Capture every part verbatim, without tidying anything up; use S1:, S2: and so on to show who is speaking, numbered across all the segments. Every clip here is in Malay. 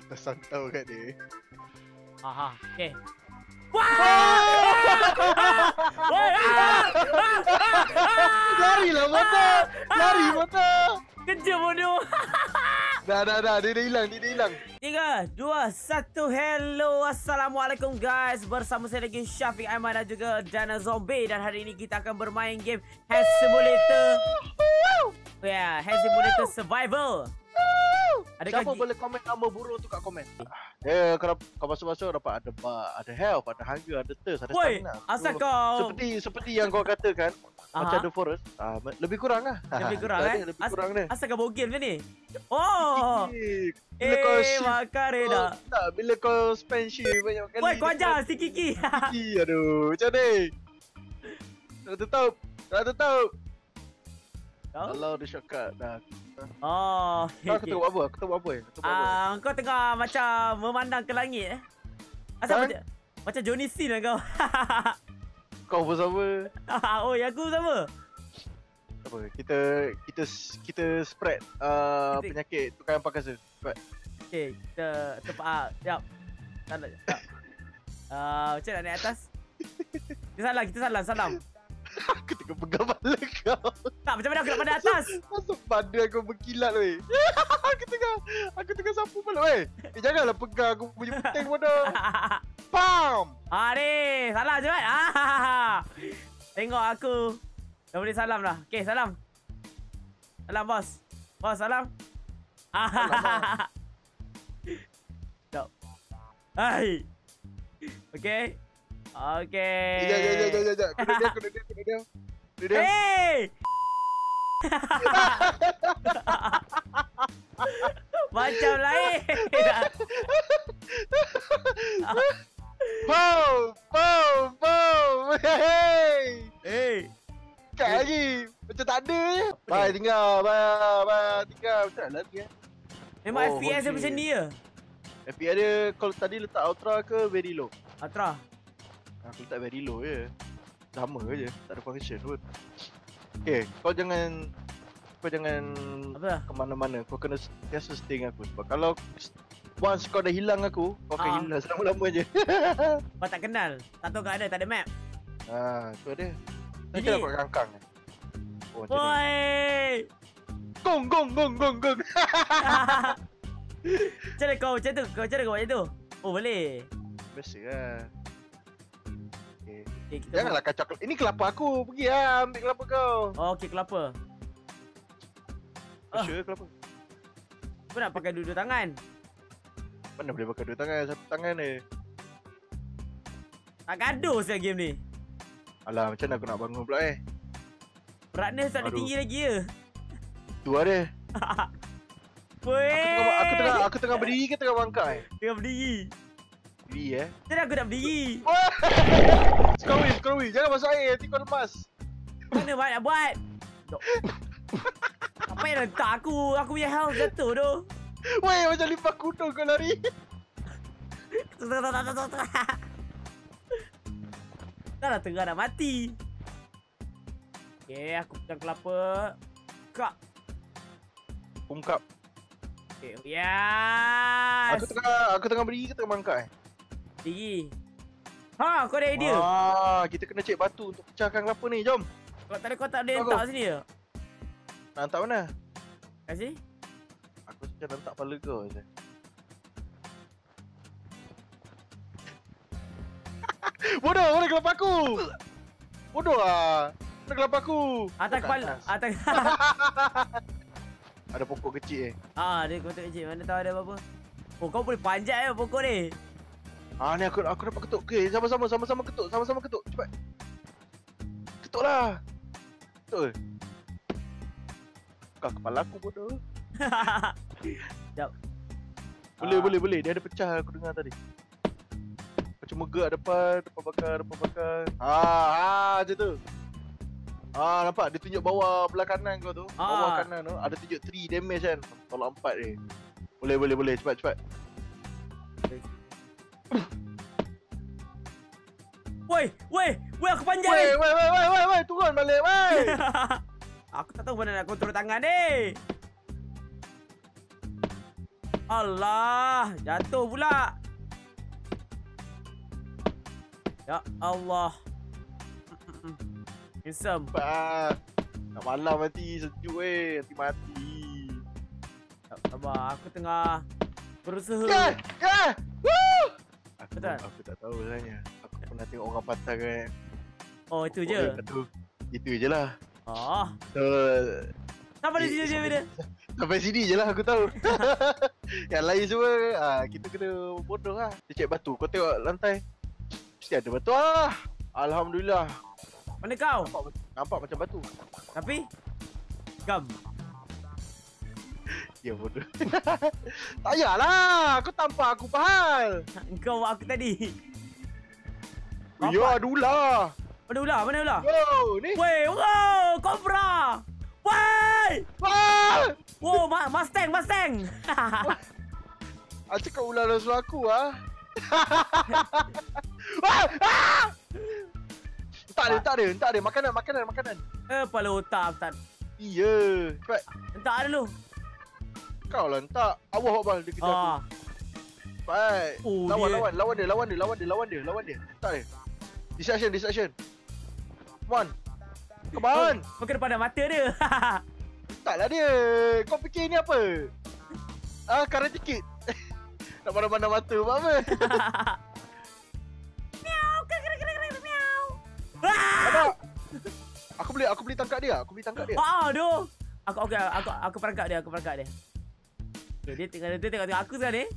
S1: Tersantau kat dia.
S2: Aha, okey. Wah!
S1: Lari lah motor. Lari motor.
S2: Kerja bodoh.
S1: Dah dah dah dia dah hilang, dia dah hilang.
S2: Tiga, dua, satu. Hello, assalamualaikum guys. Bersama saya lagi Syafiq Aiman dan juga Dana Zombie. Dan hari ini kita akan bermain game Health Simulator. Ya, yeah, Health Simulator Survival.
S1: Adakah siapa boleh komen nama burung tu kat komen? Eh, kalau kau masuk-masuk dapat ada bar, ada health, ada hunger, ada thirst, ada
S2: Woi,
S1: stamina.
S2: asal kau
S1: Seperti seperti yang kau katakan,
S2: Aha.
S1: macam The Forest, ah, lebih kurang lah.
S2: Lebih kurang
S1: Tak
S2: kan?
S1: ada, lebih kurang dia.
S2: Asal kau bawa game ke ni? Oh.
S1: Bila kau
S2: Eh,
S1: shift,
S2: makare
S1: kau-
S2: dah.
S1: tak, bila kau spend shift banyak kali.
S2: Woi, kau ajar si Kiki.
S1: Kiki, aduh, macam ni. Tak tutup, tak tutup.
S2: Kau?
S1: Kalau dia shortcut dah.
S2: Oh,
S1: Kau aku tengok apa? Aku tengok apa? Aku tengok apa?
S2: Ah, kau tengah macam memandang ke langit eh. Asal
S1: Kan?
S2: macam macam Johnny Sin lah kau.
S1: Kau bersama.
S2: Oh, ya aku sama.
S1: Apa? Kita kita kita spread uh,
S2: Kita-
S1: penyakit tukang pakasa. Spread.
S2: Okey, kita tepat. Jap. Salah. Jap. Ah, macam nak naik atas? Kita salam, kita salam, salam.
S1: Aku tengah pegang kepala kau.
S2: Tak, macam mana aku nak pandang atas?
S1: Masuk badan kau berkilat weh. Aku tengah aku tengah sapu balik weh. Eh janganlah pegang aku punya penting bodoh. Pam.
S2: Ah ni, salam je kan? Ah. Tengok aku. Dah boleh salam dah. Okey, salam. Salam bos. Bos salam. Ah. Jap. Hai. Okey. Okey.
S1: Jap jap jap jap jap. Kena dia kena dia kena dia. Kena dia.
S2: Hey! Macam lain.
S1: Pam pam pam. Hey.
S2: Hey.
S1: Kat lagi. Macam tak ada je. Bye tinggal. Bye bye tinggal. Macam mana lagi eh?
S2: Memang
S1: Oh,
S2: F P S dia
S1: okey.
S2: macam ni je.
S1: F P S dia kalau tadi letak ultra ke very low?
S2: Atra.
S1: Aku letak very low je. Sama je. Tak ada function pun. Okay, kau jangan kau jangan
S2: Apa?
S1: ke mana-mana. Kau kena sentiasa stay dengan aku. Sebab kalau once kau dah hilang aku, kau akan
S2: Ah.
S1: hilang selama-lama je.
S2: Kau tak kenal. Tak tahu kau ada, tak ada map.
S1: Ha, tu dia.
S2: Jadi-
S1: Kita dapat kangkang. Oh, macam ni.
S2: Woi.
S1: Gong gong gong gong gong.
S2: Macam mana kau macam tu? Kau macam mana kau buat macam tu? Oh boleh.
S1: Biasa lah. Okay.
S2: Okay, kita
S1: Janganlah kacau. Ini kelapa aku. Pergi lah ambil kelapa kau.
S2: Oh, okey kelapa. Ah.
S1: Sure kelapa.
S2: Kau nak pakai dua-dua tangan.
S1: Mana boleh pakai dua tangan, satu tangan ni.
S2: Tak gaduh saya game ni.
S1: Alah, macam mana aku nak bangun pula eh?
S2: Beratness tak ada
S1: Aduh.
S2: tinggi lagi je.
S1: Tu lah dia.
S2: Weh.
S1: Aku tengah, aku tengah, aku tengah berdiri ke tengah bangkai?
S2: Tengah berdiri.
S1: Berdiri eh.
S2: Macam mana aku nak berdiri?
S1: Skrowi, skrowi. Jangan masuk air, nanti kau lemas.
S2: Mana Mat nak buat? Dok. Apa yang letak aku? Aku punya health jatuh tu.
S1: Weh, macam lipat kuda kau lari.
S2: Dah lah tengah nak mati. Okay, aku pegang kelapa. Kak.
S1: Ungkap.
S2: Okay, yes.
S1: Aku tengah, aku tengah berdiri ke tengah bangkai?
S2: Tinggi. Ha, kau ada idea?
S1: Ah, kita kena cek batu untuk pecahkan kelapa ni. Jom.
S2: Kau tak ada kotak dia
S1: Bagus.
S2: letak sini je.
S1: Nak hantar mana?
S2: Kat sini?
S1: Aku macam nak hantar kepala kau je. Bodoh, mana kelapa aku? Bodoh lah. Mana kelapa aku?
S2: Atas
S1: Kat
S2: kepala.
S1: atas.
S2: Atas.
S1: Ada pokok kecil eh.
S2: Ah, dia kotak kecil. Mana tahu ada apa-apa. Oh, kau boleh panjat eh pokok ni.
S1: Ah ni aku aku dapat ketuk. Okey, sama-sama sama-sama ketuk, sama-sama ketuk. Cepat. Ketuklah. Ketuk. Kau kepala aku bodoh.
S2: Jap.
S1: Boleh
S2: Ah.
S1: boleh boleh. Dia ada pecah aku dengar tadi. Macam megak depan, depan bakar, depan bakar. Ah, ah macam tu. Ah nampak dia tunjuk bawah belah kanan kau tu. Bawah
S2: Ah.
S1: kanan tu ada tunjuk three damage kan. Tolak empat ni. Boleh boleh boleh cepat cepat.
S2: Woi, woi, woi aku panjat
S1: Wei
S2: ni.
S1: wei wei wei wei wei turun balik wei.
S2: Aku tak tahu mana nak kontrol tangan ni. Allah, jatuh pula. Ya Allah. Handsome.
S1: Ah, nak malam mati sejuk eh, nanti mati.
S2: Sabar, aku tengah berusaha.
S1: Kan? Kan? Woo! Aku,
S2: Betul.
S1: aku tak tahu sebenarnya. Aku pernah tengok orang patah kan.
S2: Oh, itu je.
S1: Oh, itu. Itu je lah.
S2: Oh.
S1: Betul.
S2: Sampai di
S1: Eh,
S2: sini je
S1: sampai-
S2: bila.
S1: Sampai sini je lah aku tahu. Yang lain semua ah, kita kena bodoh lah. Dia cek batu. Kau tengok lantai. Mesti ada batu lah. Alhamdulillah.
S2: Mana kau?
S1: Nampak, nampak macam batu.
S2: Tapi gam.
S1: Ya bodoh. Tak payahlah. Kau tampak aku pahal.
S2: Engkau buat aku tadi.
S1: Ya ada ular.
S2: Mana ular? Mana ular?
S1: Yo, ni.
S2: Weh, wow, Cobra. Weh!
S1: Wah!
S2: Wow, ma Mustang, Mustang.
S1: Ah, cakap ular dalam suara aku ah. Ah! Ah! Tak ada, tak ada, tak ada. Makanan, makanan, makanan.
S2: Eh, kepala otak tak.
S1: Iya. Cepat.
S2: Tak ada lu.
S1: Kau lah tak. Awak bang dia kejar aku.
S2: Ah.
S1: Baik.
S2: Oh,
S1: lawan,
S2: dia-
S1: lawan, lawan dia, lawan dia, lawan dia, lawan dia, lawan dia. Tak ada. Distraction, distraction. Come on. Come on.
S2: Kau kena pandang mata dia.
S1: Taklah dia. Kau fikir ni apa? Ah, Karate Kid. Nak pandang-pandang mata buat apa?
S2: Miau, kena kena kena kena miau.
S1: Apa? Aku boleh, aku boleh tangkap dia. Aku boleh tangkap dia.
S2: Ah, aduh. Aku okey, aku aku perangkap dia, aku perangkap dia. Okay, dia tengok dia tengok tengok aku sekarang ni.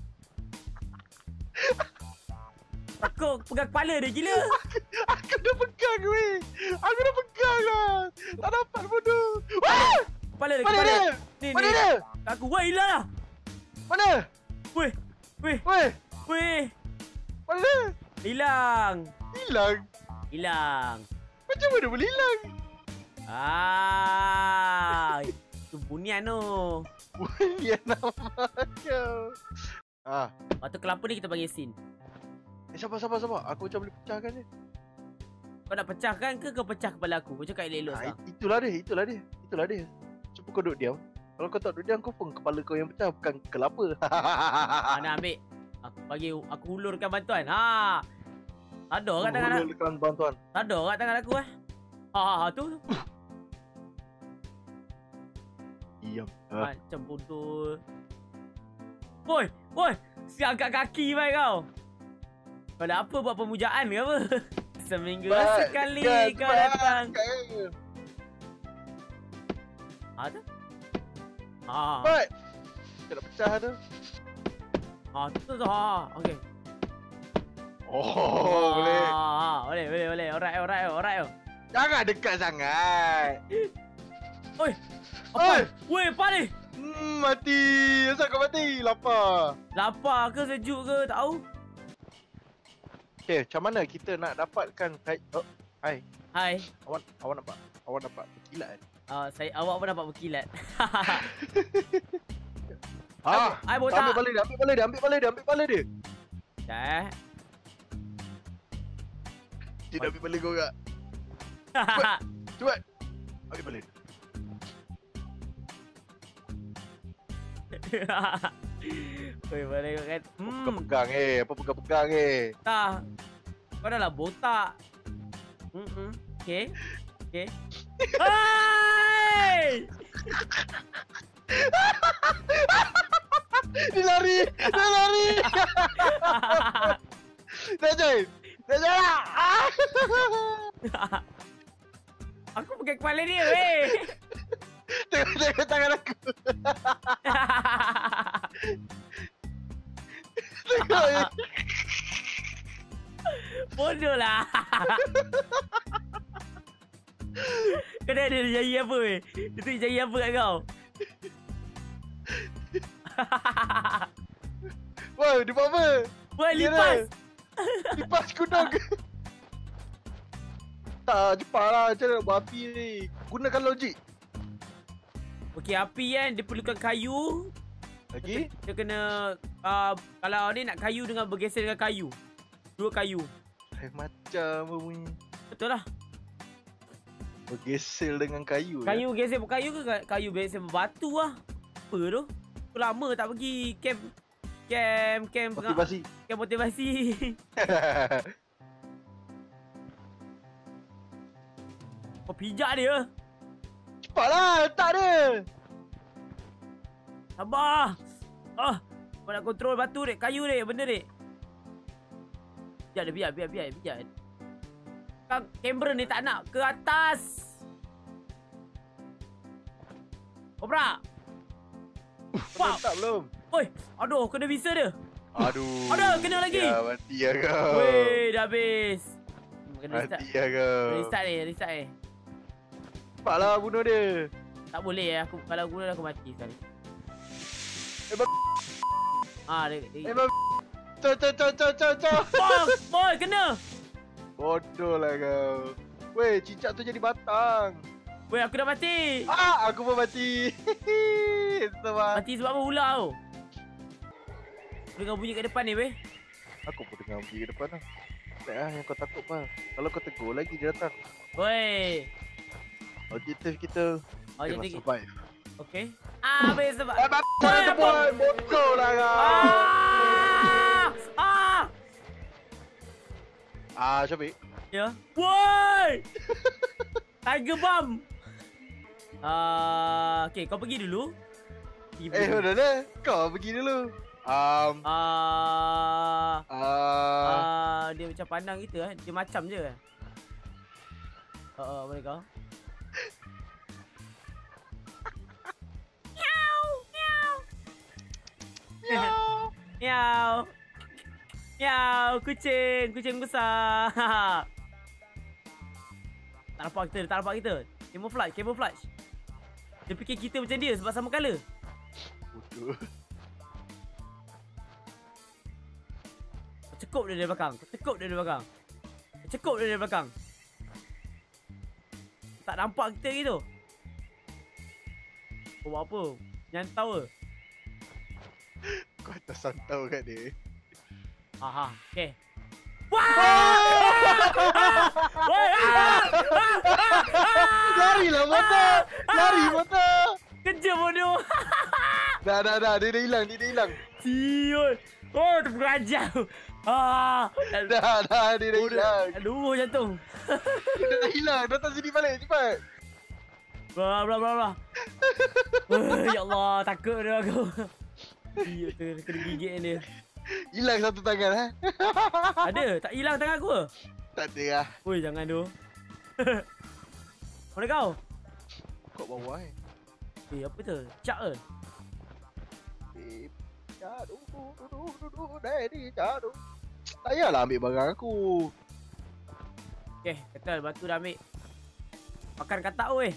S2: Aku pegang kepala dia gila.
S1: Aku dah pegang weh. Aku dah pegang lah. Tak dapat bodoh. Wah!
S2: Kepala dia,
S1: Mana
S2: kepala
S1: dia?
S2: Ni,
S1: Mana
S2: ni.
S1: dia?
S2: Aku, weh, hilang lah.
S1: Mana?
S2: Weh, weh,
S1: Weh,
S2: weh.
S1: mana?
S2: Hilang.
S1: Hilang.
S2: Hilang.
S1: Macam mana boleh hilang?
S2: Ah. Itu bunian tu.
S1: Boleh nama kau. Ah,
S2: Waktu kelapa ni kita bagi scene.
S1: eh, sabar, sabar, sabar. Aku macam boleh pecahkan dia.
S2: Kau nak pecahkan ke kau pecah kepala aku? Kau cakap elok-elok
S1: Ah,
S2: sekarang.
S1: it- itulah dia, itulah dia. Itulah dia. Cuba kau duduk diam. Kalau kau tak duduk diam, kau pun kepala kau yang pecah, bukan kelapa.
S2: Ah, nak ambil. Aku bagi aku hulurkan bantuan. Ha. Ada kat tangan aku.
S1: Hulurkan bantuan.
S2: Ada kat tangan aku eh. Ha, ha, ha tu. tu.
S1: Diam. Ah.
S2: Macam bodoh. Woi, woi. Si angkat kaki mai kau. Kau nak apa buat pemujaan ke apa? Seminggu
S1: Baik,
S2: sekali
S1: kan,
S2: kau
S1: baik.
S2: datang. Ha tu. Ha.
S1: Baik. Kita dah pecah tu.
S2: Ha tu tu. tu. Ha. Okey.
S1: Oh, boleh.
S2: Ha, ha, boleh, boleh, boleh. Alright, alright, alright.
S1: Jangan dekat sangat.
S2: Oi.
S1: Oi.
S2: Apa? Woi, pari.
S1: Hmm, mati. Asal kau mati? Lapar.
S2: Lapar ke sejuk ke tak tahu.
S1: Okay, macam mana kita nak dapatkan kai... Oh, hai.
S2: Hai.
S1: Awak awak nampak? Awak nampak berkilat kan?
S2: Uh, saya awak pun dapat berkilat.
S1: Ah,
S2: Ai botak.
S1: ambil balik dia, ambil balik dia, ambil balik dia, ambil balik dia.
S2: Dah.
S1: Dia dah ambil balik kau kak. Cepat. Ambil balik dia.
S2: Oi, boleh kau kan.
S1: Apa
S2: Hmm,
S1: pegang-pegang eh? Apa pegang-pegang eh?
S2: tak. Kau dah lah botak. Hmm, hmm. Okey. Okey. Hai!
S1: Dia lari! Dia lari! Dah join! Dah join lah! Ah!
S2: Aku pegang kepala dia, weh.
S1: Tengok, tengok tangan aku! Tengok eh!
S2: Bodoh lah. Kau dah ada jari apa, weh? Dia tunjuk jari apa kat kau?
S1: Wah, dia buat apa?
S2: Weh,
S1: Kira.
S2: lipas.
S1: Lipas gunung ke? Tak, cepat lah. Macam mana nak buat api ni? Gunakan logik.
S2: Okey, api kan dia perlukan kayu.
S1: Lagi?
S2: Dia kena uh, kalau ni nak kayu dengan bergeser dengan kayu. Dua kayu.
S1: Eh, macam bunyi.
S2: Betul lah.
S1: Bergesel dengan kayu.
S2: Kayu geser berkayu ke ka- kayu geser berbatu lah. Apa tu? Aku lama tak pergi camp Kem, kem
S1: Motivasi.
S2: Kem motivasi. Kau pijak dia.
S1: Cepatlah, letak dia.
S2: Sabar. Ah, kau nak kontrol batu dek, kayu dek, benda dek. Biar dia, biar, biar, biar, biar. Kang, kamera ni tak nak ke atas. Kobra.
S1: Wow. Tak belum.
S2: Oi, aduh, kena visa dia.
S1: Aduh.
S2: Aduh, kena lagi.
S1: Ya, mati ya kau.
S2: Weh, dah habis. Kena restart.
S1: Mati ya kau.
S2: Restart ni, restart ni.
S1: Cepatlah bunuh dia.
S2: Tak boleh aku kalau guna aku mati sekali.
S1: Eh, bab...
S2: Ah, dia.
S1: Eh, bab... Cok, cok, cok, cok, cok, cok.
S2: Boy, boy, kena.
S1: Bodoh lah kau. Weh, cicak tu jadi batang.
S2: Weh, aku dah mati.
S1: Ah, aku pun mati. Sebab
S2: Mati sebab apa ular tau. Dengar bunyi kat depan ni weh.
S1: aku pun dengar bunyi ke depan lah. Tak lah yang kau takut pal. Kalau kau tegur lagi dia datang.
S2: Weh.
S1: Objektif kita
S2: Oh,
S1: kena
S2: jadi
S1: survive.
S2: okey. Ah, habis sebab.
S1: Eh, bab...
S2: Weh,
S1: tu boy. Bodoh lah kau.
S2: Ah! Ah!
S1: Ah, Syafiq.
S2: Ya. Woi! Tiger bomb. Ah, okey, kau pergi dulu. Pergi,
S1: Eh,
S2: pergi.
S1: udah dah. Kau pergi dulu. Um,
S2: Ah,
S1: uh,
S2: ah, dia macam pandang kita eh. Dia macam je. Oh, oh, boleh kau? Miau, miau.
S1: Miau.
S2: Miau. Miau, kucing, kucing besar. Tak nampak kita, tak nampak kita. Camouflage, camouflage. Dia fikir kita macam dia sebab sama colour.
S1: Bodoh.
S2: Cekup dia dari belakang. Cekup dia dari belakang. Cekup dia dari belakang. Tak nampak kita gitu. Kau buat apa? Nyantau ke?
S1: Kau tak santau kat dia.
S2: Aha, okey. Wah! Woi, ah!
S1: Larilah motor. Lari motor.
S2: Kerja bodoh.
S1: Dah, dah, dah. Dia dah hilang. Dia dah hilang.
S2: Siul. Oh, terperajam. Ah,
S1: Dah, dah. Dia dah hilang.
S2: aduh jantung.
S1: Dia dah hilang. Datang sini balik. Cepat.
S2: Blah blah blah blah. Oh, ya Allah, takut dia aku. Dia tu kena gigit dia.
S1: Hilang satu tangan, ha?
S2: Ada, tak hilang tangan aku ke?
S1: Tak ada lah.
S2: Oi, jangan tu. Mana kau?
S1: Kau bawah eh.
S2: Eh, apa tu? Cak ke?
S1: Eh, jatuh, duduk, duduk, daddy, jatuh. Tak payahlah ambil barang aku.
S2: Okay, ketul, batu dah ambil. Makan katak weh.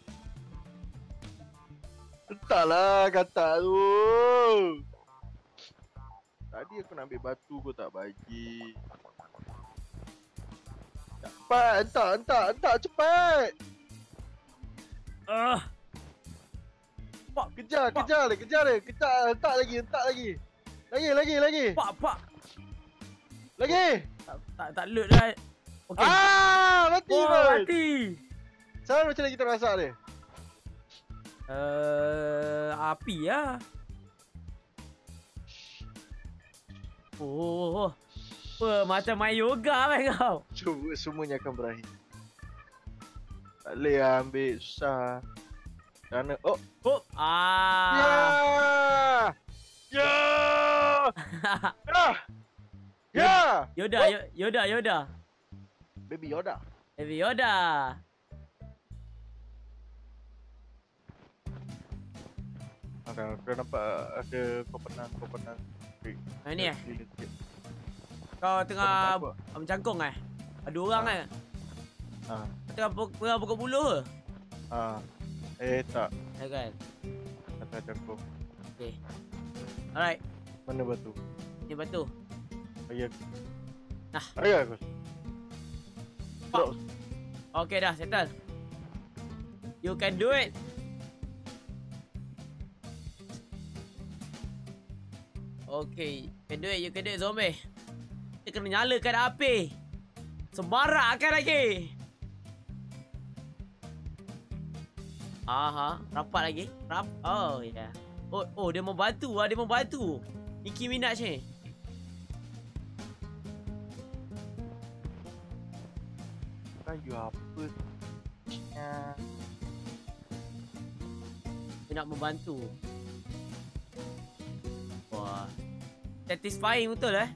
S1: Entahlah kata tu. Tadi aku nak ambil batu kau tak bagi. Cepat, entak, entak, entak, cepat.
S2: Ah. Pak,
S1: Kejar,
S2: Pak.
S1: kejar dia, kejar dia. Kejar, entak lagi, entak lagi. Lagi, lagi, lagi.
S2: pak, pak.
S1: Lagi.
S2: Tak tak, tak load dah. Okey.
S1: Ah, mati
S2: Oh,
S1: pun.
S2: mati.
S1: Sekarang macam mana kita masak dia?
S2: Uh, api lah. Oh, oh, oh. Apa, macam main yoga kan kau?
S1: Cuba semuanya akan berakhir. Tak boleh lah ambil, susah. Kerana, oh.
S2: Oh, ah.
S1: Ya! Ya! Ya! Ya!
S2: Yoda,
S1: Oh.
S2: Yo- Yoda, Yoda.
S1: Baby Yoda.
S2: Baby Yoda.
S1: Ada, kau nampak ada kau penang, kau penang.
S2: Ha, ni eh?
S1: Gila sikit.
S2: Kau
S1: Kau
S2: tengah
S1: nampak
S2: uh, mencangkung eh? Ada orang
S1: Ha.
S2: kan?
S1: apa?
S2: Kau tengah puk- tengah pukul buluh ke?
S1: Ha. Ha. Eh tak,
S2: Ya kan?
S1: kata jangkung.
S2: Okay. Alright.
S1: Mana batu?
S2: Ni batu.
S1: Bagi aku.
S2: Nah.
S1: Bagi aku.
S2: Pak. Okay dah, settle. You can do it. Okay, you can do it, you can do it, zombie. Kita kena nyalakan api. Sembarakkan lagi. Aha, rapat lagi. Rap. Oh, ya. Yeah. Oh, oh, dia mau batu ah, dia mau batu. Nicki Minaj ni.
S1: Kayu apa? Ya.
S2: Dia nak membantu. Wah. Satisfying betul eh.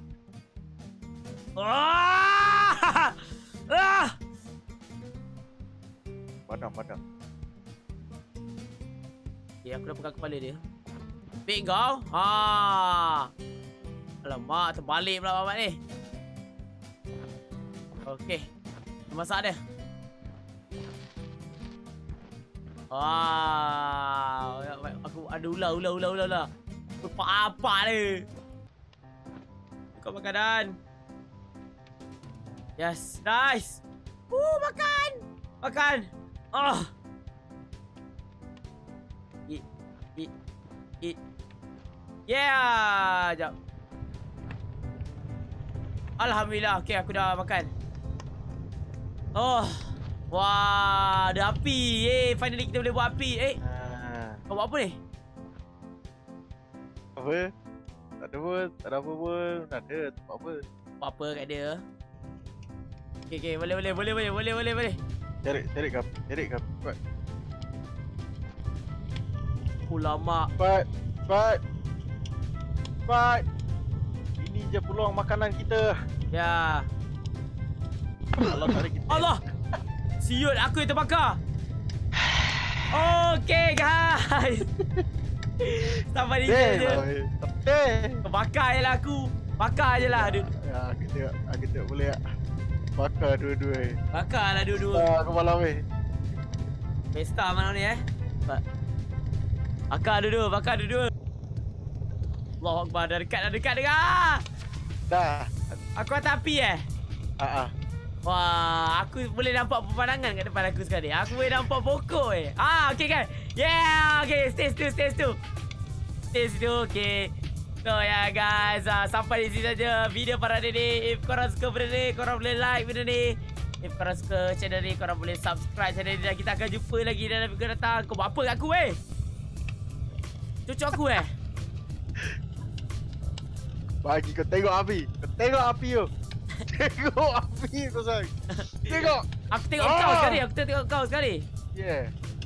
S2: Ah! Ah!
S1: Padam, padam.
S2: Okay, aku dah pegang kepala dia. Pik kau. Ha. Alamak, terbalik pula babat ni. Okey. Masak dia. Wah. Aku ada ular, ular, ular, ular, ular. Apa-apa dia. Kau makanan. Yes, nice. Uh, makan. Makan. Oh. Eat, eat, eat. Yeah, jap. Alhamdulillah, okey aku dah makan. Oh. Wah, ada api. Eh, finally kita boleh buat api. Eh.
S1: Ha.
S2: Kau buat apa ni?
S1: Apa? Tak ada pun, tak ada apa pun. Tak ada, tak buat apa.
S2: Buat apa kat dia? Okey, okey, boleh, boleh, boleh, boleh, boleh, boleh, boleh.
S1: Cari, cari kap, cari kap. Cepat.
S2: Oh, lama.
S1: Cepat, cepat. Cepat. Ini je peluang makanan kita.
S2: Ya.
S1: Allah tak ada kita.
S2: Allah. Siut aku yang terbakar. Okey, guys. Sampai di sini je.
S1: Damn.
S2: Bakar je lah aku. Bakar je lah. Aduh.
S1: Ya, aku tengok, aku tengok boleh tak? Bakar dua-dua eh.
S2: Bakar lah dua-dua.
S1: Ah, kepala weh.
S2: Pesta malam ni eh. Bakar dua-dua, bakar dua-dua. Allahu Akbar, dah dekat, dah dekat, dekat.
S1: Dah.
S2: Aku atas api eh.
S1: Ah ah.
S2: Wah, aku boleh nampak pemandangan kat depan aku sekarang ni. Aku boleh nampak pokok eh. Ah, okey kan? Yeah, okey. Stay situ, stay situ. Stay situ, okey. So ya yeah, guys, uh, sampai di sini saja video para ni. If korang suka benda ni, korang boleh like video ni. If korang suka channel ni, korang boleh subscribe channel ni. Dan kita akan jumpa lagi dalam video datang. Kau buat apa kat aku eh? Cucuk aku eh?
S1: Bagi kau tengok api. Kau tengok api tu. Tengok api tu sayang. Tengok.
S2: Aku tengok
S1: Ah.
S2: kau sekali, aku tengok kau sekali.
S1: Yeah.